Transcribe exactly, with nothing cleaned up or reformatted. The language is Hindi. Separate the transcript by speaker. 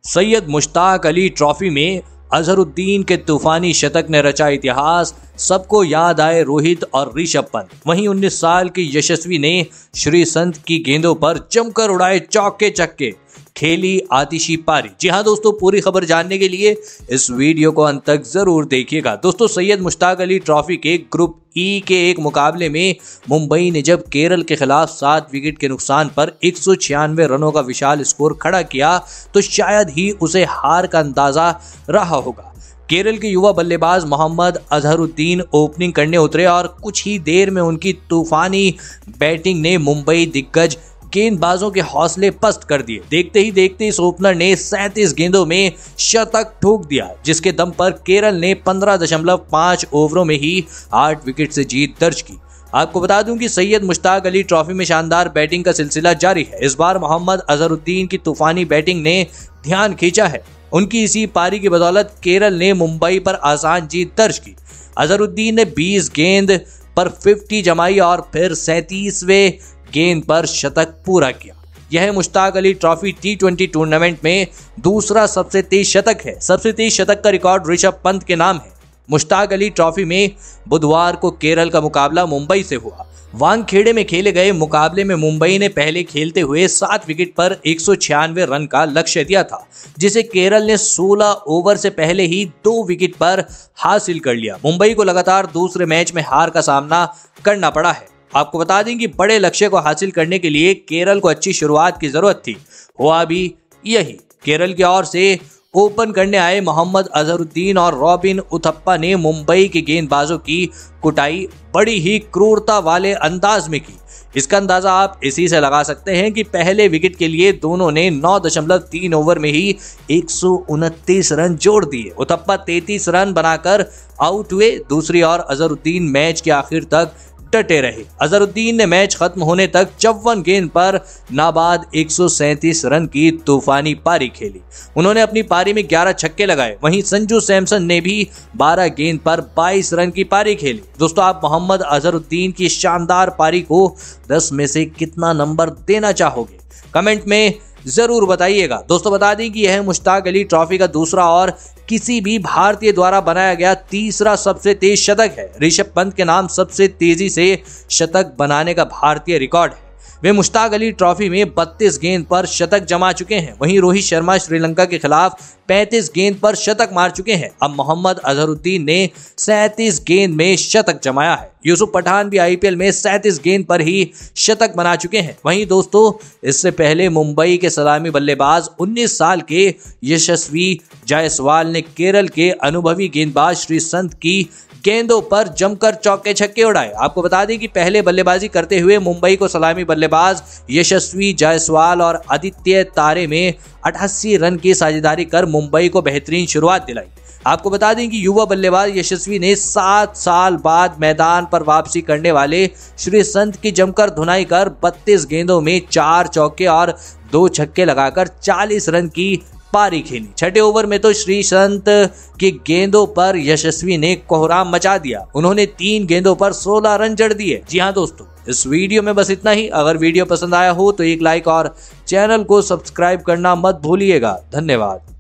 Speaker 1: सैयद मुश्ताक अली ट्रॉफी में अजहरुद्दीन के तूफानी शतक ने रचा इतिहास। सबको याद आए रोहित और ऋषभ पंत। वहीं उन्नीस साल के यशस्वी ने श्री संत की गेंदों पर जमकर उड़ाए चौके चक्के, खेली आतिशी पारी। जी हां दोस्तों, पूरी खबर जानने के लिए इस वीडियो को अंत तक जरूर देखिएगा। दोस्तों, सैयद मुश्ताक अली ट्रॉफी के ग्रुप ई के एक मुकाबले में मुंबई ने जब केरल के खिलाफ सात विकेट के नुकसान पर एक सौ छियानवे रनों का विशाल स्कोर खड़ा किया तो शायद ही उसे हार का अंदाजा रहा होगा। केरल के युवा बल्लेबाज मोहम्मद अजहरुद्दीन ओपनिंग करने उतरे और कुछ ही देर में उनकी तूफानी बैटिंग ने मुंबई दिग्गज गेंदबाजों के हौसले पस्त कर दिए। देखते ही देखते इस ओपनर ने सैंतीस गेंदों में शतक ठोक दिया, जिसके दम पर केरल ने पंद्रह दशमलव पाँच ओवरों में ही आठ विकेट से जीत दर्ज की। आपको बता दूं कि सैयद मुश्ताक अली ट्रॉफी में शानदार बैटिंग का सिलसिला जारी है। इस बार मोहम्मद अजहरुद्दीन की तूफानी बैटिंग ने ध्यान खींचा है। उनकी इसी पारी की बदौलत केरल ने मुंबई पर आसान जीत दर्ज की। अजहरुद्दीन ने बीस गेंद पर पचास जमाई और फिर सैंतीसवें गेंद पर शतक पूरा किया। यह Mushtaq Ali trophy T twenty tournament में दूसरा सबसे तेज शतक है। सबसे तेज शतक का रिकॉर्ड ऋषभ पंत के नाम है। मुश्ताक अली ट्रॉफी में बुधवार को केरल का मुकाबला मुंबई से हुआ। वानखेड़े में खेले गए मुकाबले में मुंबई ने पहले खेलते हुए सात विकेट पर एक सौ छियानवे रन का लक्ष्य दिया था, जिसे केरल ने सोलह ओवर से पहले ही दो विकेट पर हासिल कर लिया। मुंबई को लगातार दूसरे मैच में हार का सामना करना पड़ा है। आपको बता दें कि बड़े लक्ष्य को हासिल करने के लिए केरल को अच्छी शुरुआत की जरूरत थी। हुआ भी यही। केरल की ओर से ओपन करने आए मोहम्मद अजहरुद्दीन और रॉबिन उथप्पा ने मुंबई के गेंदबाजों की कुटाई बड़ी ही क्रूरता वाले अंदाज में की। इसका अंदाजा आप इसी से लगा सकते हैं कि पहले विकेट के लिए दोनों ने नौ दशमलव तीन ओवर में ही एक सौ उनतीस रन जोड़ दिए। उथप्पा तैंतीस रन बनाकर आउट हुए। दूसरी ओर अजहरुद्दीन मैच के आखिर तक डटे रहे। अजहरुद्दीन ने मैच खत्म होने तक चौवन गेंद पर नाबाद एक सौ सैंतीस रन की तूफानी पारी खेली। उन्होंने अपनी पारी में ग्यारह छक्के लगाए। वहीं संजू सैमसन ने भी बारह गेंद पर बाईस रन की पारी खेली। दोस्तों, आप मोहम्मद अजहरुद्दीन की शानदार पारी को दस में से कितना नंबर देना चाहोगे? कमेंट में जरूर बताइएगा। दोस्तों, बता दें कि यह मुश्ताक अली ट्रॉफी का दूसरा और किसी भी भारतीय द्वारा बनाया गया तीसरा सबसे तेज शतक है। ऋषभ पंत के नाम सबसे तेजी से शतक बनाने का भारतीय रिकॉर्ड है। वे मुश्ताक अली ट्रॉफी में बत्तीस गेंद पर शतक जमा चुके हैं। वहीं रोहित शर्मा श्रीलंका के खिलाफ पैंतीस गेंद पर शतक मार चुके हैं। अब मोहम्मद अजहरुद्दीन ने सैंतीस गेंद में शतक जमाया है। यूसुफ पठान भी आईपीएल में सैंतीस गेंद पर ही शतक बना चुके हैं। वहीं दोस्तों, इससे पहले मुंबई के सलामी बल्लेबाज उन्नीस साल के यशस्वी जायसवाल ने केरल के अनुभवी गेंदबाज श्री संत की गेंदों पर जमकर चौके छक्के उड़ाए। आपको बता दें कि पहले बल्लेबाजी करते हुए मुंबई को सलामी बल्लेबाज यशस्वी जायसवाल और आदित्य तारे में अठासी रन की साझेदारी कर मुंबई को बेहतरीन शुरुआत दिलाई। आपको बता दें कि युवा बल्लेबाज यशस्वी ने सात साल बाद मैदान पर वापसी करने वाले श्री संत की जमकर धुनाई कर बत्तीस गेंदों में चार चौके और दो छक्के लगाकर चालीस रन की पारी खेली। छठे ओवर में तो श्री संत की गेंदों पर यशस्वी ने कोहराम मचा दिया। उन्होंने तीन गेंदों पर सोलह रन जड़ दिए। जी हां दोस्तों, इस वीडियो में बस इतना ही। अगर वीडियो पसंद आया हो तो एक लाइक और चैनल को सब्सक्राइब करना मत भूलिएगा। धन्यवाद।